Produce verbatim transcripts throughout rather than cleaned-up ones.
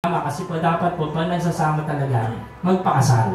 Kasi po dapat po pag nagsasama talaga, magpakasal.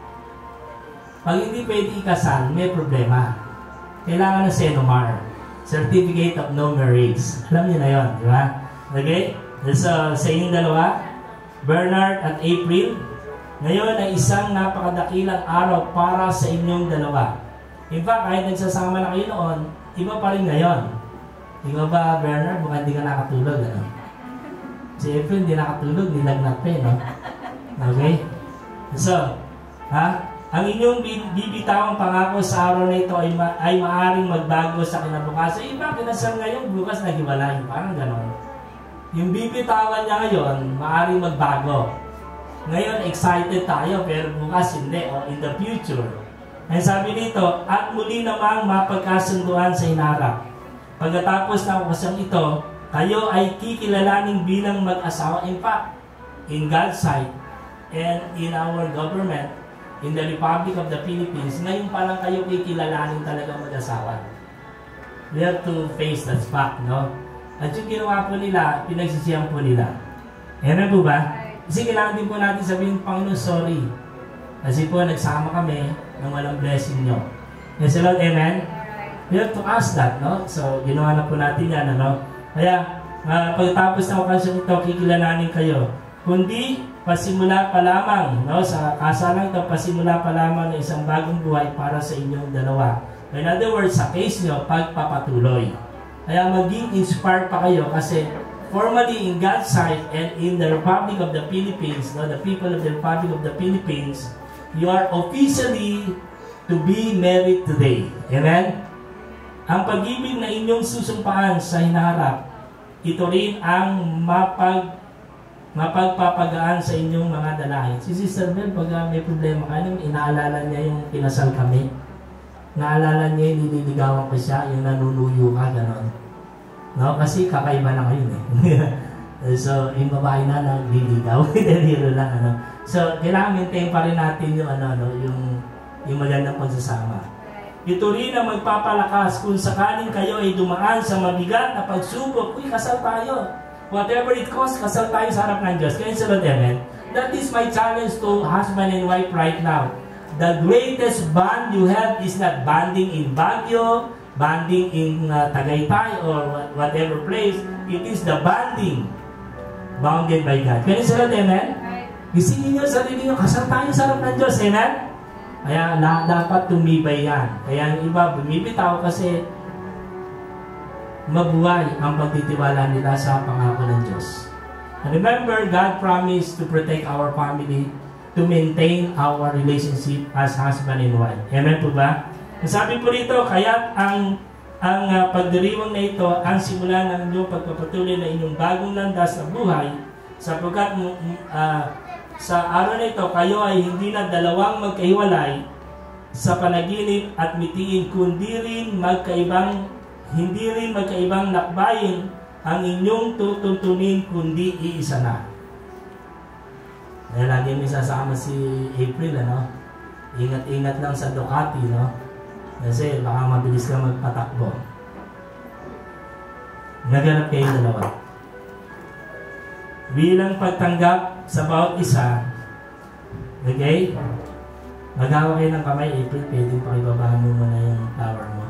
Pag hindi pwede ikasal, may problema. Kailangan ng Senomar, Certificate of No Marriage. Alam niyo na yun, di ba? Okay? So, sa inyong dalawa, Bernard at April, ngayon ay isang napakadakilang araw para sa inyong dalawa. In fact, kahit nagsasama na kayo noon, iba pa rin ngayon. Di ba ba, Bernard? Mukhang hindi ka nakatulog, ano? Si April hindi nakatulog, nilagnat pa eh, no? Okay? So, ha? Ang inyong bibitawang pangako sa araw na ito ay, ma ay maaring magbago sa kinabukasan. Iba, kinasal ngayon, bukas naghiwalay. Parang gano'n. Yung bibitawan niya ngayon, maaring magbago. Ngayon, excited tayo, pero bukas hindi, o in the future. Ang sabi dito, at muli namang mapagkasunduan sa hinarap. Pagkatapos ng okasyon ito, kayo ay kikilalaning bilang mag-asawa. In fact, in God's sight and in our government, in the Republic of the Philippines, ngayon pa lang kayo kikilalaning talaga mag-asawa. We have to face that fact, no? At yung ginawa po nila, pinagsisiyan po nila. Ayan po ba? Kasi kailangan din po natin sabihin, Panginoon, sorry. Kasi po, nagsama kami ng walang blessing nyo. Yes, Lord, amen? We have to ask that, no? So, ginawa na po natin yan, ano? Kaya, uh, pagtapos ng okasyon ito, kikilalanin kayo. Kundi, pasimula pa lamang, no? Sa kasalang ito, pasimula pa lamang ng isang bagong buhay para sa inyong dalawa. In other words, sa case nyo, pagpapatuloy. Kaya maging inspired pa kayo kasi formally in God's sight and in the Republic of the Philippines, no? The people of the Republic of the Philippines, you are officially to be married today. Amen? Ang pag-ibig na inyong susumpaan sa hinaharap, ito rin ang mapag, mapagpapagaan sa inyong mga dalahin. Si Sister Bel, pag uh, may problema ka, inaalala niya yung kinasal kami. Naalala niya yung nililigawan ko siya, yung nanunuyo ka, gano'n. No? Kasi kakaiba na ngayon eh. So, yung babae na nagliligaw, daliro lang. Ano? So, kailangan maintain pa rin natin yung, ano, no, yung, yung magandang pagsasama. Ito rin ang magpapalakas kung sakaling kayo ay dumaan sa mabigat na pagsubok. Uy, kasal tayo. Whatever it costs, kasal tayo sa harap ng Diyos. Kaya sa Lord, amen? That is my challenge to husband and wife right now. The greatest bond you have is not bonding in Baguio, bonding in uh, Tagaytay, or whatever place. It is the bonding bounded by God. Kaya sa Lord, amen? Gisingin nyo sa sarili nyo, kasal tayo sa harap ng Diyos, amen? Kaya na, dapat tumibay yan. Kaya yung iba bumibitaw kasi mabuhay ang pagtitiwala nila sa pangako ng Diyos. And remember, God promised to protect our family, to maintain our relationship as husband and wife. Amen po ba? Sabi po rito, kaya ang ang uh, pagdiriwang na ito ang simula ng inyong pagpapatuloy na inyong bagong landas sa buhay, sapagkat uh, sa araw na ito, kayo ay hindi na dalawang magkahiwalay sa panaginip at mitiin, kundi rin magkaibang, hindi rin magkaibang lakbayin ang inyong tutuntunin, kundi iisa na. Kaya lagi may sasama si April, ano? Ingat-ingat lang sa Ducati, no? Kasi baka mabilis ka magpatakbo. Naganap kayo dalawa. Bilang pagtanggap sa bawat isa, okay? Magawa kayo ng kamay, April, pwedeng pakibabahan mo muna yung tower mo.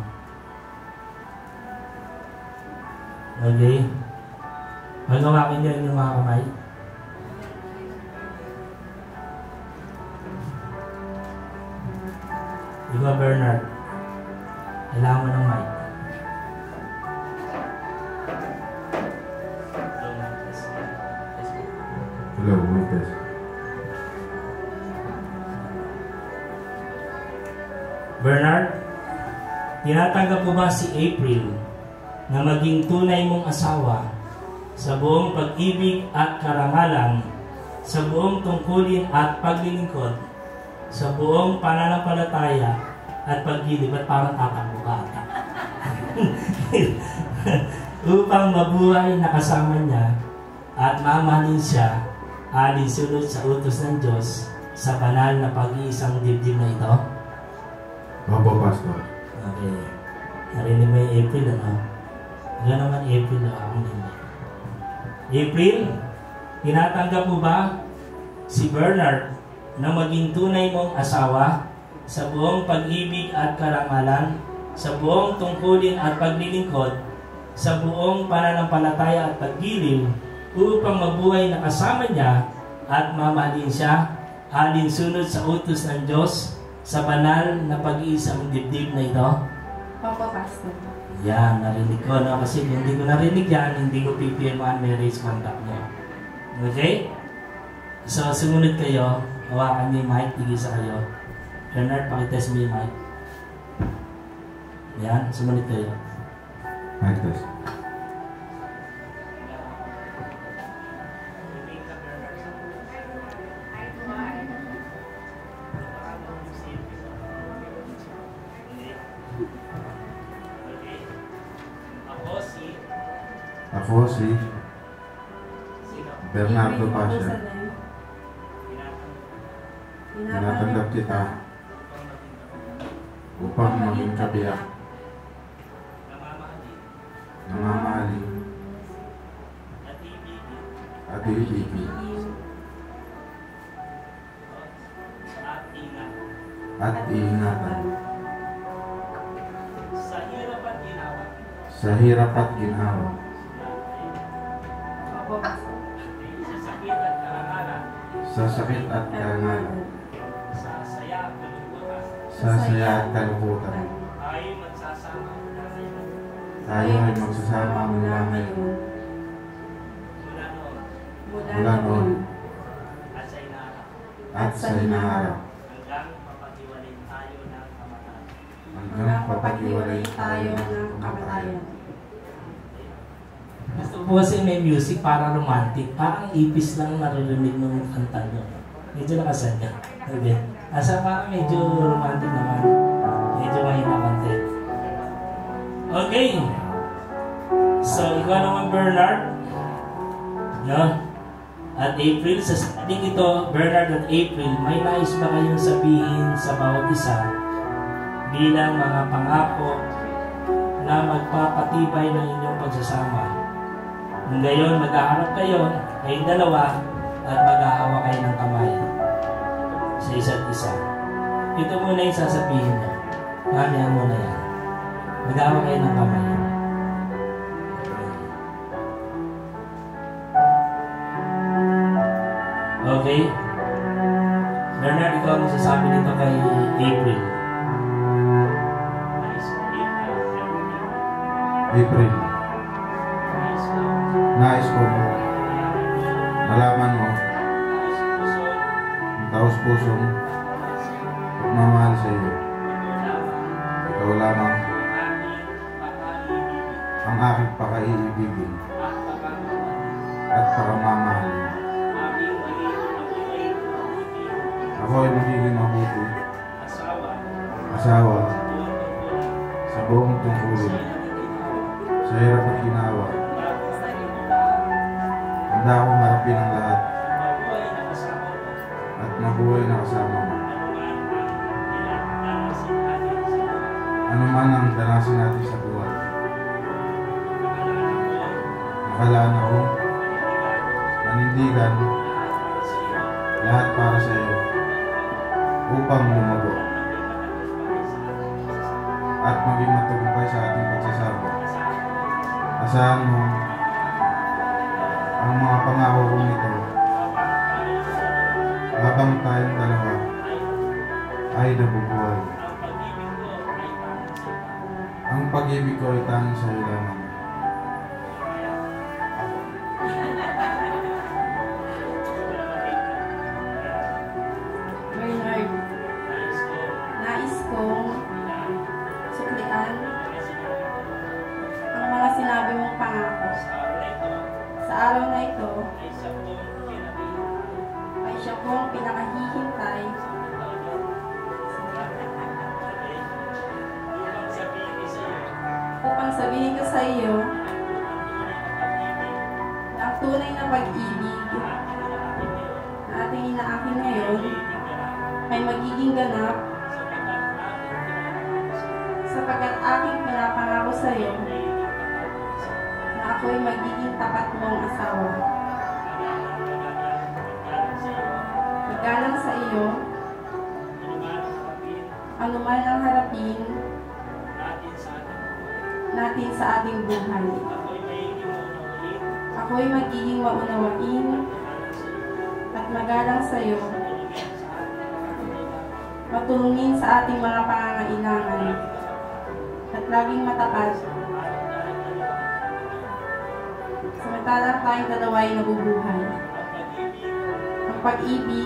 Okay? Magawakin nyo yung mga kamay. Ikaw, Bernard, kailangan mo ng mic. Hello, Lucas. Bernard, tinatanggap mo ba si April na maging tunay mong asawa sa buong pag-ibig at karangalan, sa buong tungkulin at paglilingkod, sa buong pananampalataya at paggilib at parang tatakbo ka ata? Upang mabuhay na kasama niya at mamahalin siya alinsunod sa utos ng Diyos sa banal na pag-iisang dibdib na ito? Opo, Pastor. Okay. Narinig mo yung April, ano? Ano naman April na ako nila? April, Tinatanggap mo ba si Bernard na maging tunay mong asawa sa buong pag-ibig at karangalan, sa buong tungkulin at paglilingkod, sa buong pananampalataya at paggiliw, upang mabuhay na kasama niya at mamahalin siya alinsunod sa utos ng Diyos sa banal na pag-iisang dibdib na ito? Opo, Pastor. Yan, narinig ko na kasi kung hindi ko narinig yan, hindi ko pipirmahan marriage contract mo. Okay? So, sumunod kayo, hawakan niyo yung mic, tigisa kayo. Bernard, pakitest mo yung mic. Yan, sumunod kayo. Mic test. Ako si Bernardo Pasha. Tinatanggap kita upang maging kabiyak, namamahalin at iibigin at iingatan sa hirap at ginhawa, sa sakit at karangalan, sa saya at kalungkutan. Tayo ay magsasama mula ngayon, mula noon at sa inaharap, hanggang papaghiwalay tayo ng kamatayan. Gusto po kasi may music para romantic. Parang ipis lang naririnig ng kanta nyo. Medyo nakasad ka. Okay. Asa parang medyo romantic naman. Medyo mahina konti. Okay. So, ikaw naman Bernard. No? At April, sa studying ito, Bernard at April, may nais ba kayong sabihin sa bawat isa bilang mga pangako na magpapatibay ng inyong pagsasama? Ngayon, mag-aharap kayo, kayong dalawa, at mag-aawa kayo ng kamay sa isa't isa. Ito muna yung sasabihin niya. Mamaya muna yan. Mag-aawa kayo ng kamay. Okay? Bernard, ikaw ang masasabi nito kay April. April, nais ko malaman mo ang taos pusong pagmamahal sa iyo. Ikaw lamang ang aking pakaiibigin at pakamamahalin. Ako ay magiging mabuti asawa sa buong tungkulin, sa hirap at ginawa. Handa akong harapin ang lahat at mabuhay na kasama mo. Ano man ang danasin natin sa buhay, nakalaan ako, nanindigan, lahat para sa iyo, upang lumago at maging matagumpay sa ating pagsasama. Asahan mo ang mga pangako kong ito habang tayong dalawa ay nabubuhay. Ang pag-ibig ko ay tanging sa iyo lamang. Bernard, nais kong suklian ang mga sinabi mong pangako. Sa araw na ito, ay siya pong pinakahihintay upang sabihin ko sa iyo na ang tunay na pag-ibig na ating inaakit ngayon ay magiging ganap sapagkat aking pinapangako sa iyo na ako'y magiging tapat mong asawa. maggalang sa iyo, anuman ang harapin natin sa ating buhay. Ako'y magiging maunawain at magalang sa iyo, matulungin sa ating mga pangangailangan at laging matapat samantalang tayong dalawa ay nabubuhay. Ang pag-ibig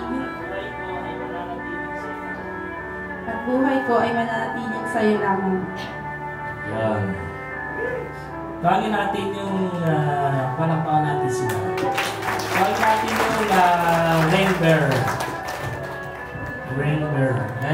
at buhay ko ay mananatiling sa iyo lamang. Yan. Tawagin natin yung uh, panampakan natin sila. Tawagin natin yung uh, rain bearer. Rain bearer.